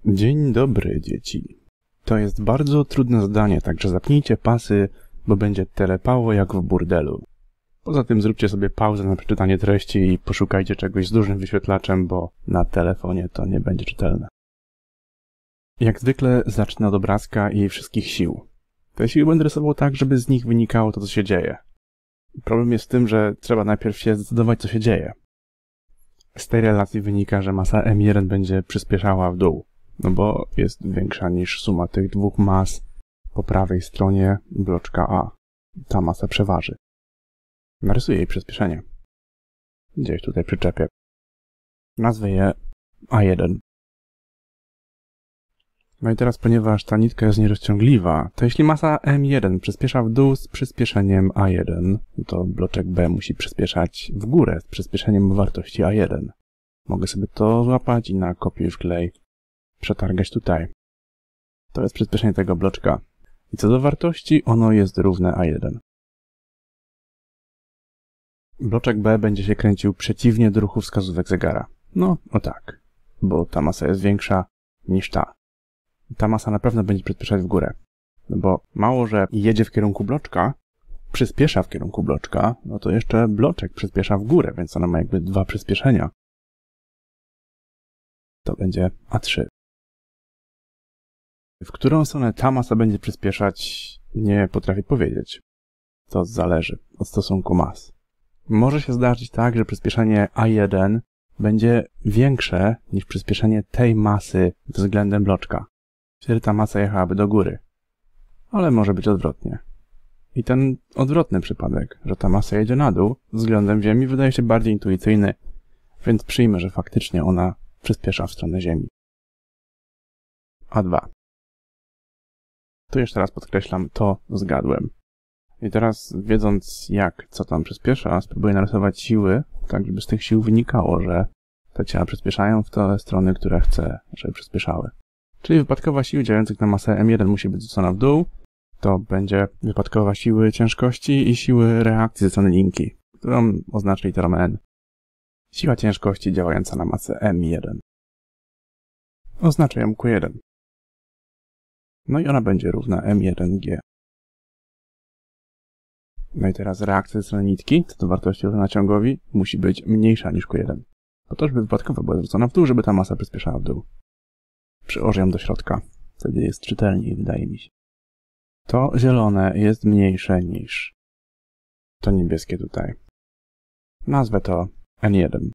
Dzień dobry, dzieci. To jest bardzo trudne zadanie, także zapnijcie pasy, bo będzie telepało jak w burdelu. Poza tym zróbcie sobie pauzę na przeczytanie treści i poszukajcie czegoś z dużym wyświetlaczem, bo na telefonie to nie będzie czytelne. Jak zwykle zacznę od obrazka i wszystkich sił. Te siły będę rysował tak, żeby z nich wynikało to, co się dzieje. Problem jest w tym, że trzeba najpierw się zdecydować, co się dzieje. Z tej relacji wynika, że masa M1 będzie przyspieszała w dół, no bo jest większa niż suma tych dwóch mas po prawej stronie bloczka A. Ta masa przeważy. Narysuję jej przyspieszenie. Gdzieś tutaj przyczepię. Nazwę je A1. No i teraz, ponieważ ta nitka jest nierozciągliwa, to jeśli masa M1 przyspiesza w dół z przyspieszeniem A1, to bloczek B musi przyspieszać w górę z przyspieszeniem wartości A1. Mogę sobie to złapać i na kopiuj wklej przetargać tutaj. To jest przyspieszenie tego bloczka. I co do wartości, ono jest równe A1. Bloczek B będzie się kręcił przeciwnie do ruchu wskazówek zegara. No, o tak, bo ta masa jest większa niż ta. Ta masa na pewno będzie przyspieszać w górę. No bo mało, że jedzie w kierunku bloczka, przyspiesza w kierunku bloczka, no to jeszcze bloczek przyspiesza w górę, więc ona ma jakby dwa przyspieszenia. To będzie A3. W którą stronę ta masa będzie przyspieszać, nie potrafię powiedzieć. To zależy od stosunku mas. Może się zdarzyć tak, że przyspieszenie A1 będzie większe niż przyspieszenie tej masy względem bloczka. Wtedy ta masa jechałaby do góry. Ale może być odwrotnie. I ten odwrotny przypadek, że ta masa jedzie na dół względem Ziemi, wydaje się bardziej intuicyjny, więc przyjmę, że faktycznie ona przyspiesza w stronę Ziemi. A2. Tu jeszcze raz podkreślam, to zgadłem. I teraz, wiedząc co tam przyspiesza, spróbuję narysować siły, tak żeby z tych sił wynikało, że te ciała przyspieszają w te strony, które chcę, żeby przyspieszały. Czyli wypadkowa sił działających na masę M1 musi być rzucona w dół. To będzie wypadkowa siły ciężkości i siły reakcji ze strony linki, którą oznaczę literą N. Siła ciężkości działająca na masę M1. Oznaczę ją Q1. No i ona będzie równa M1G. No i teraz reakcja ze strony nitki, co do wartości równa ciągowi, musi być mniejsza niż Q1. Po to, żeby wypadkowa była zwrócona w dół, żeby ta masa przyspieszała w dół. Przyłożę ją do środka. Wtedy jest czytelniej, wydaje mi się. To zielone jest mniejsze niż to niebieskie tutaj. Nazwę to N1.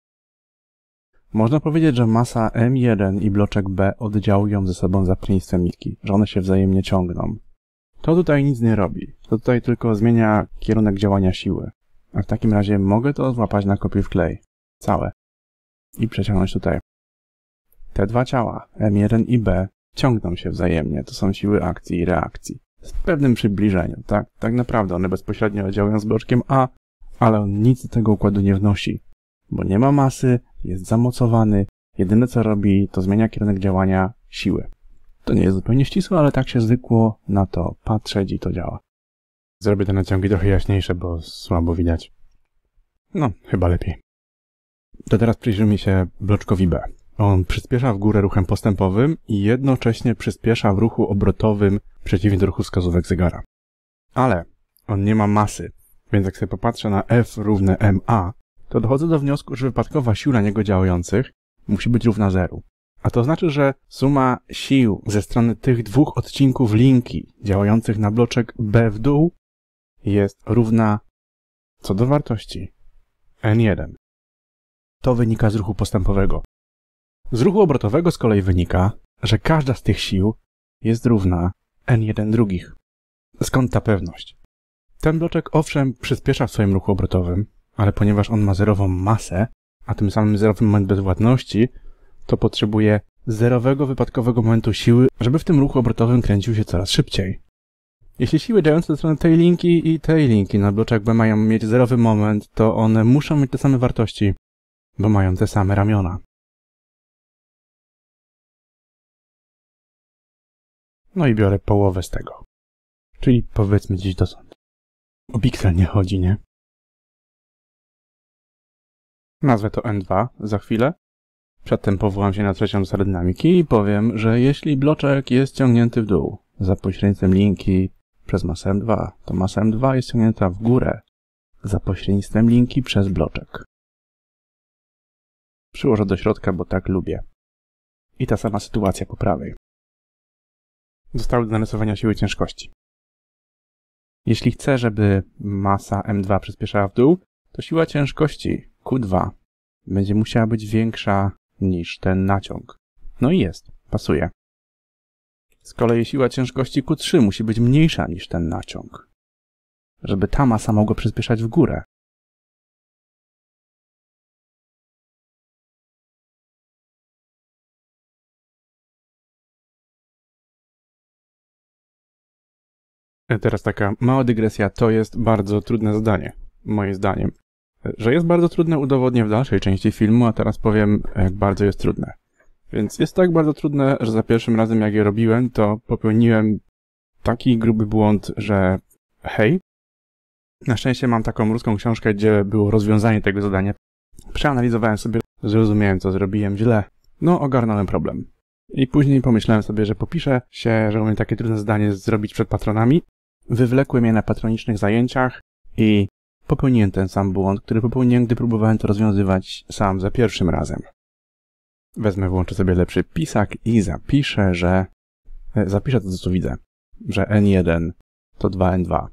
Można powiedzieć, że masa M1 i bloczek B oddziałują ze sobą za pośrednictwem nitki, że one się wzajemnie ciągną. To tutaj nic nie robi. To tutaj tylko zmienia kierunek działania siły. A w takim razie mogę to złapać na kopiuj wklej. Całe. I przeciągnąć tutaj. Te dwa ciała, M1 i B, ciągną się wzajemnie. To są siły akcji i reakcji. Z pewnym przybliżeniem, tak? Tak naprawdę one bezpośrednio działają z bloczkiem A, ale on nic do tego układu nie wnosi. Bo nie ma masy, jest zamocowany. Jedyne co robi, to zmienia kierunek działania siły. To nie jest zupełnie ścisłe, ale tak się zwykło na to patrzeć i to działa. Zrobię te naciągi trochę jaśniejsze, bo słabo widać. No, chyba lepiej. To teraz przyjrzyjmy się bloczkowi B. On przyspiesza w górę ruchem postępowym i jednocześnie przyspiesza w ruchu obrotowym przeciwnie do ruchu wskazówek zegara. Ale on nie ma masy, więc jak sobie popatrzę na F równe MA, to dochodzę do wniosku, że wypadkowa sił na niego działających musi być równa 0. A to znaczy, że suma sił ze strony tych dwóch odcinków linki działających na bloczek B w dół jest równa co do wartości N1. To wynika z ruchu postępowego. Z ruchu obrotowego z kolei wynika, że każda z tych sił jest równa N1 drugich. Skąd ta pewność? Ten bloczek owszem przyspiesza w swoim ruchu obrotowym, ale ponieważ on ma zerową masę, a tym samym zerowy moment bezwładności, to potrzebuje zerowego wypadkowego momentu siły, żeby w tym ruchu obrotowym kręcił się coraz szybciej. Jeśli siły działające ze strony tej linki i tej linki na bloczek B mają mieć zerowy moment, to one muszą mieć te same wartości, bo mają te same ramiona. No i biorę połowę z tego. Czyli powiedzmy gdzieś dotąd. O piksel nie chodzi, nie? Nazwę to N2 za chwilę. Przedtem powołam się na trzecią zasadę dynamiki i powiem, że jeśli bloczek jest ciągnięty w dół za pośrednictwem linki przez masę M2, to masa M2 jest ciągnięta w górę za pośrednictwem linki przez bloczek. Przyłożę do środka, bo tak lubię. I ta sama sytuacja po prawej. Zostały do narysowania siły ciężkości. Jeśli chcę, żeby masa M2 przyspieszała w dół, to siła ciężkości Q2 będzie musiała być większa niż ten naciąg. No i jest, pasuje. Z kolei siła ciężkości Q3 musi być mniejsza niż ten naciąg, żeby ta masa mogła przyspieszać w górę. Teraz taka mała dygresja, to jest bardzo trudne zadanie, moim zdaniem. Że jest bardzo trudne udowodnię w dalszej części filmu, a teraz powiem, jak bardzo jest trudne. Więc jest tak bardzo trudne, że za pierwszym razem jak je robiłem, to popełniłem taki gruby błąd, że hej. Na szczęście mam taką ruską książkę, gdzie było rozwiązanie tego zadania. Przeanalizowałem sobie, zrozumiałem, co zrobiłem źle. No, ogarnąłem problem. I później pomyślałem sobie, że popiszę się, że umiem takie trudne zadanie zrobić przed patronami. Wywlekłem je na patronicznych zajęciach i popełniłem ten sam błąd, który popełniłem, gdy próbowałem to rozwiązywać sam za pierwszym razem. Włączę sobie lepszy pisak i zapiszę to, co widzę, że N1 to 2N2.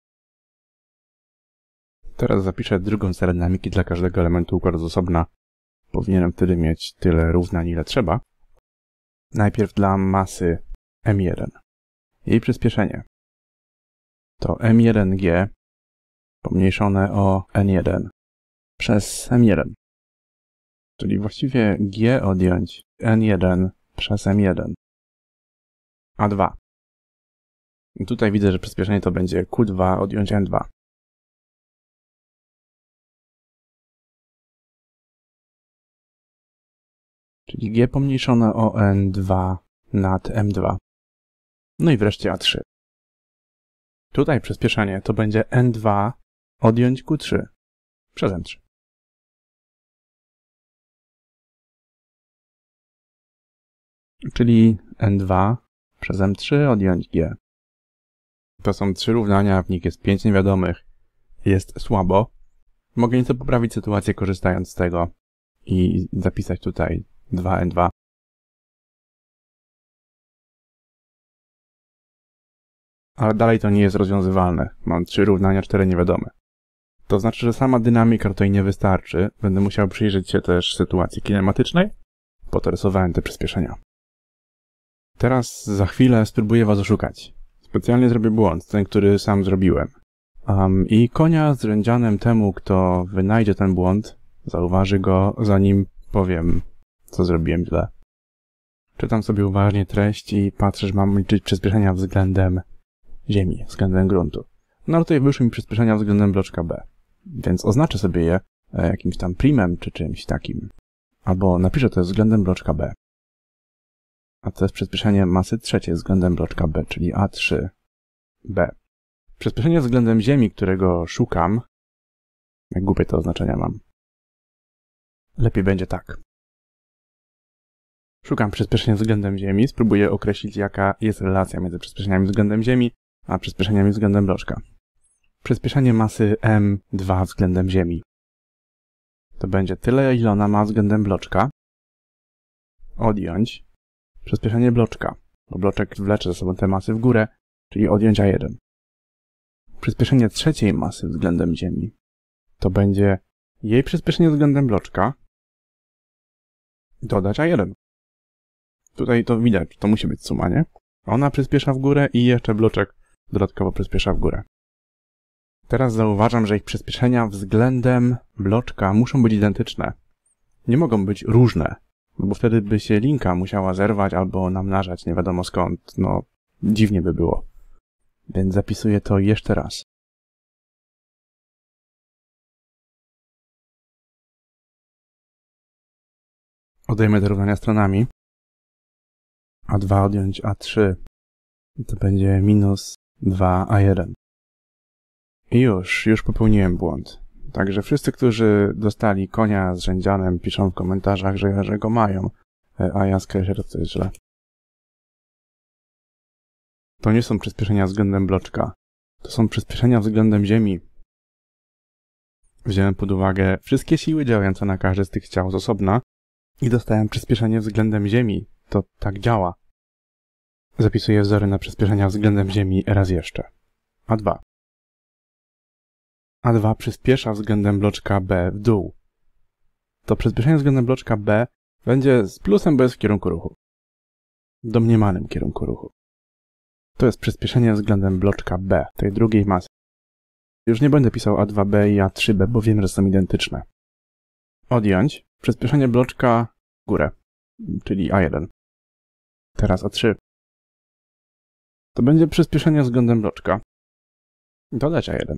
Teraz zapiszę drugą zasadę dynamiki dla każdego elementu układu z osobna. Powinienem wtedy mieć tyle równań, ile trzeba. Najpierw dla masy M1. Jej przyspieszenie to M1G pomniejszone o N1 przez M1. Czyli właściwie G odjąć N1 przez M1. A2. I tutaj widzę, że przyspieszenie to będzie Q2 odjąć N2. Czyli G pomniejszone o N2 nad M2. No i wreszcie A3. Tutaj przyspieszenie to będzie N2 odjąć Q3 przez M3. Czyli N2 przez M3 odjąć G. To są 3 równania, w nich jest 5 niewiadomych. Jest słabo. Mogę nieco poprawić sytuację korzystając z tego i zapisać tutaj 2N2. Ale dalej to nie jest rozwiązywalne. Mam 3 równania, 4 niewiadome. To znaczy, że sama dynamika tutaj nie wystarczy. Będę musiał przyjrzeć się też sytuacji kinematycznej. Po to rysowałem te przyspieszenia. Teraz za chwilę spróbuję was oszukać. Specjalnie zrobię błąd, ten, który sam zrobiłem. I konia z rędzianem temu, kto wynajdzie ten błąd, zauważy go, zanim powiem, co zrobiłem źle. Czytam sobie uważnie treść i patrzę, że mam liczyć przyspieszenia względem ziemi, względem gruntu. No ale tutaj wyszły mi przyspieszenia względem bloczka B. Więc oznaczę sobie je jakimś tam primem czy czymś takim. Albo napiszę to względem bloczka B. A to jest przyspieszenie masy trzeciej względem bloczka B, czyli A3B. Przyspieszenie względem ziemi, którego szukam, jak głupie to oznaczenia mam. Lepiej będzie tak. Szukam przyspieszenia względem ziemi, spróbuję określić, jaka jest relacja między przyspieszeniami względem ziemi, a przyspieszeniami względem bloczka. Przyspieszenie masy M2 względem ziemi to będzie tyle, ile ona ma względem bloczka, odjąć przyspieszenie bloczka, bo bloczek wlecze ze sobą te masy w górę, czyli odjąć A1. Przyspieszenie trzeciej masy względem ziemi to będzie jej przyspieszenie względem bloczka, dodać A1. Tutaj to widać, to musi być suma, nie? Ona przyspiesza w górę i jeszcze bloczek dodatkowo przyspiesza w górę. Teraz zauważam, że ich przyspieszenia względem bloczka muszą być identyczne. Nie mogą być różne, bo wtedy by się linka musiała zerwać albo namnażać nie wiadomo skąd. No, dziwnie by było. Więc zapisuję to jeszcze raz. Odejmę te równania stronami. A2 odjąć A3 to będzie minus 2A1. I już popełniłem błąd. Także wszyscy, którzy dostali konia z rzędzianem, piszą w komentarzach, że go mają, a ja skreślę, to jest źle. To nie są przyspieszenia względem bloczka. To są przyspieszenia względem Ziemi. Wziąłem pod uwagę wszystkie siły działające na każde z tych ciał z osobna i dostałem przyspieszenie względem Ziemi. To tak działa. Zapisuję wzory na przyspieszenia względem Ziemi raz jeszcze. A2. A2 przyspiesza względem bloczka B w dół. To przyspieszenie względem bloczka B będzie z plusem, bo jest w kierunku ruchu. Domniemanym kierunku ruchu. To jest przyspieszenie względem bloczka B, tej drugiej masy. Już nie będę pisał A2B i A3B, bo wiem, że są identyczne. Odjąć przyspieszenie bloczka w górę, czyli A1. Teraz A3. To będzie przyspieszenie względem bloczka. Dodać A1.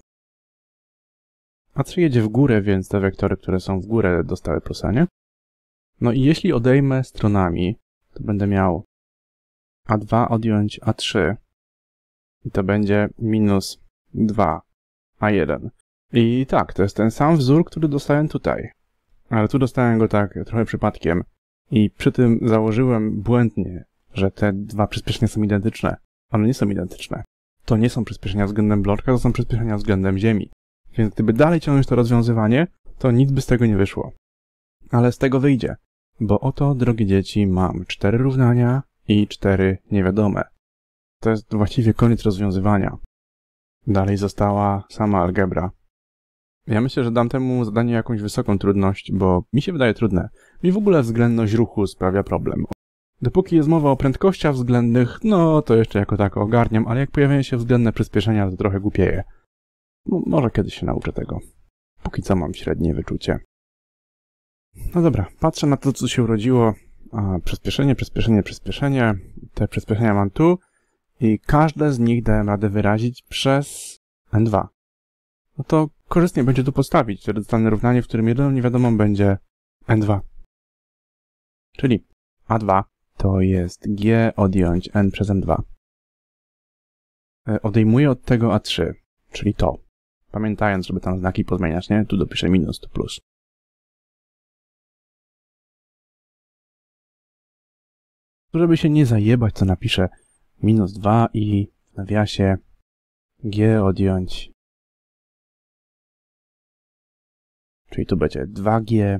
A3 jedzie w górę, więc te wektory, które są w górę, dostały plusa, nie? No i jeśli odejmę stronami, to będę miał A2 odjąć A3 i to będzie minus 2 A1. I tak, to jest ten sam wzór, który dostałem tutaj. Ale tu dostałem go tak trochę przypadkiem i przy tym założyłem błędnie, że te dwa przyspieszenia są identyczne. One nie są identyczne. To nie są przyspieszenia względem bloczka, to są przyspieszenia względem Ziemi. Więc gdyby dalej ciągnąć to rozwiązywanie, to nic by z tego nie wyszło. Ale z tego wyjdzie. Bo oto, drogie dzieci, mam 4 równania i 4 niewiadome. To jest właściwie koniec rozwiązywania. Dalej została sama algebra. Ja myślę, że dam temu zadaniu jakąś wysoką trudność, bo mi się wydaje trudne. Mi w ogóle względność ruchu sprawia problem. Dopóki jest mowa o prędkościach względnych, no to jeszcze jako tako ogarniam, ale jak pojawiają się względne przyspieszenia, to trochę głupieje. Może kiedyś się nauczę tego. Póki co mam średnie wyczucie. No dobra, patrzę na to, co się urodziło. Przyspieszenie. Te przyspieszenia mam tu i każde z nich dałem radę wyrazić przez N2. No to korzystnie będzie tu postawić. Wtedy dostanę równanie, w którym jedyną niewiadomą będzie N2. Czyli A2 to jest G odjąć N przez M2. Odejmuję od tego A3, czyli to. Pamiętając, żeby tam znaki pozmieniać, nie? Tu dopiszę minus, tu plus. Żeby się nie zajebać, to napiszę minus 2 i w nawiasie G odjąć. Czyli tu będzie 2G.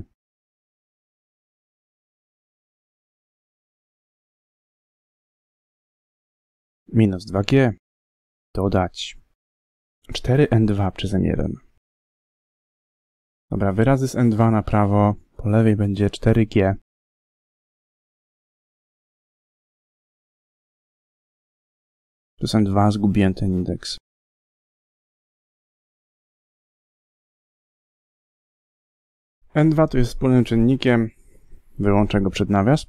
Minus 2G. Dodać 4N2 przez M1. Dobra, wyrazy z N2 na prawo. Po lewej będzie 4G. Tu są 2, zgubiłem ten indeks. N2 tu jest wspólnym czynnikiem. Wyłączę go przed nawias.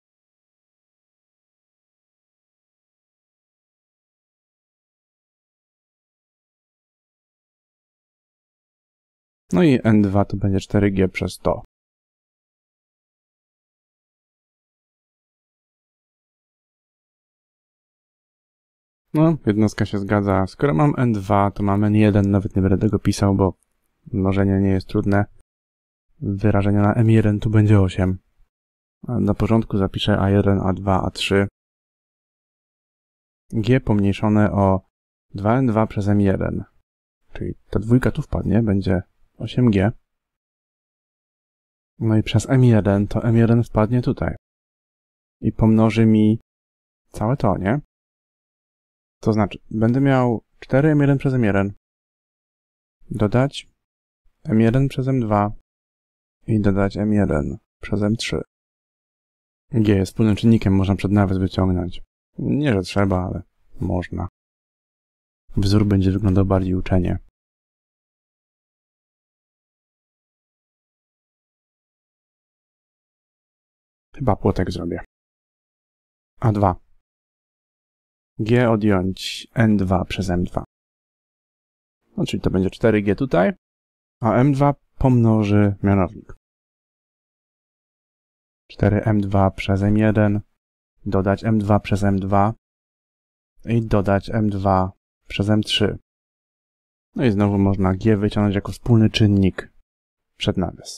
No i N2 to będzie 4G przez to. No, jednostka się zgadza. Skoro mam N2, to mam N1, nawet nie będę tego pisał, bo mnożenie nie jest trudne. Wyrażenie na M1 tu będzie 8. A na porządku zapiszę A1, A2, A3. G pomniejszone o 2N2 przez M1. Czyli ta dwójka tu wpadnie, będzie 8G. No i przez M1 to M1 wpadnie tutaj. I pomnoży mi całe to, nie? To znaczy, będę miał 4M1 przez M1. Dodać M1 przez M2. I dodać M1 przez M3. G jest wspólnym czynnikiem, można przed nawias wyciągnąć. Nie, że trzeba, ale można. Wzór będzie wyglądał bardziej uczenie. Chyba płotek zrobię. A2. G odjąć N2 przez M2. No, czyli to będzie 4G tutaj, a M2 pomnoży mianownik. 4M2 przez M1, dodać M2 przez M2 i dodać M2 przez M3. No i znowu można G wyciągnąć jako wspólny czynnik przed nawias.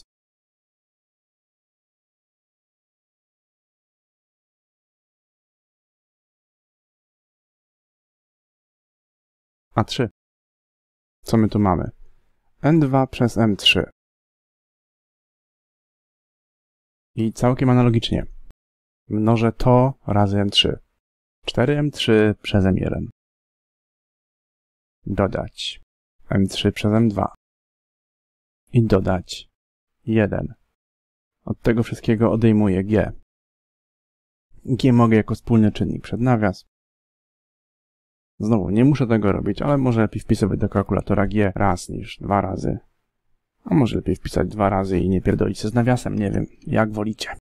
A3. Co my tu mamy? N2 przez M3. I całkiem analogicznie. Mnożę to razy M3. 4M3 przez M1. Dodać M3 przez M2. I dodać 1. Od tego wszystkiego odejmuję G. G mogę jako wspólny czynnik przed nawias. Znowu, nie muszę tego robić, ale może lepiej wpisywać do kalkulatora G raz niż 2 razy. A może lepiej wpisać 2 razy i nie pierdolić się z nawiasem, nie wiem, jak wolicie.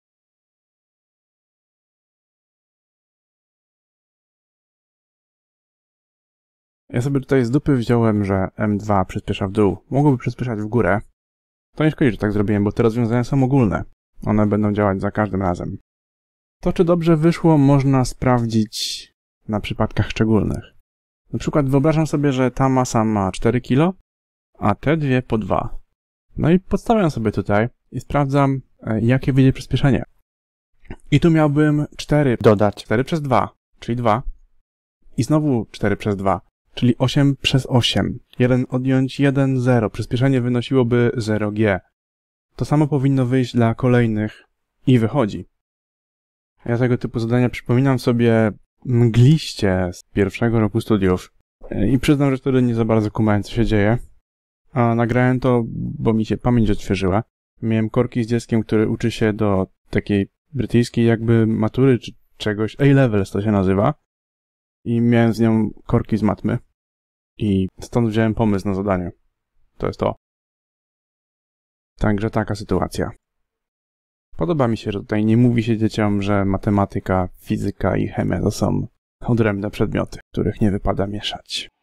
Ja sobie tutaj z dupy wziąłem, że M2 przyspiesza w dół. Mogłoby przyspieszać w górę. To nie szkodzi, że tak zrobiłem, bo te rozwiązania są ogólne. One będą działać za każdym razem. To, czy dobrze wyszło, można sprawdzić na przypadkach szczególnych. Na przykład wyobrażam sobie, że ta masa ma 4 kg, a te dwie po 2. No i podstawiam sobie tutaj i sprawdzam, jakie wyjdzie przyspieszenie. I tu miałbym 4 dodać 4 przez 2, czyli 2. I znowu 4 przez 2, czyli 8 przez 8. 1 odjąć 1, 0. Przyspieszenie wynosiłoby 0G. To samo powinno wyjść dla kolejnych i wychodzi. Ja tego typu zadania przypominam sobie mgliście z pierwszego roku studiów. I przyznam, że wtedy nie za bardzo kumałem, co się dzieje. A nagrałem to, bo mi się pamięć odświeżyła. Miałem korki z dzieckiem, który uczy się do takiej brytyjskiej jakby matury, czy czegoś, A-Levels to się nazywa. I miałem z nią korki z matmy. I stąd wziąłem pomysł na zadanie. To jest to. Także taka sytuacja. Podoba mi się, że tutaj nie mówi się dzieciom, że matematyka, fizyka i chemia to są odrębne przedmioty, których nie wypada mieszać.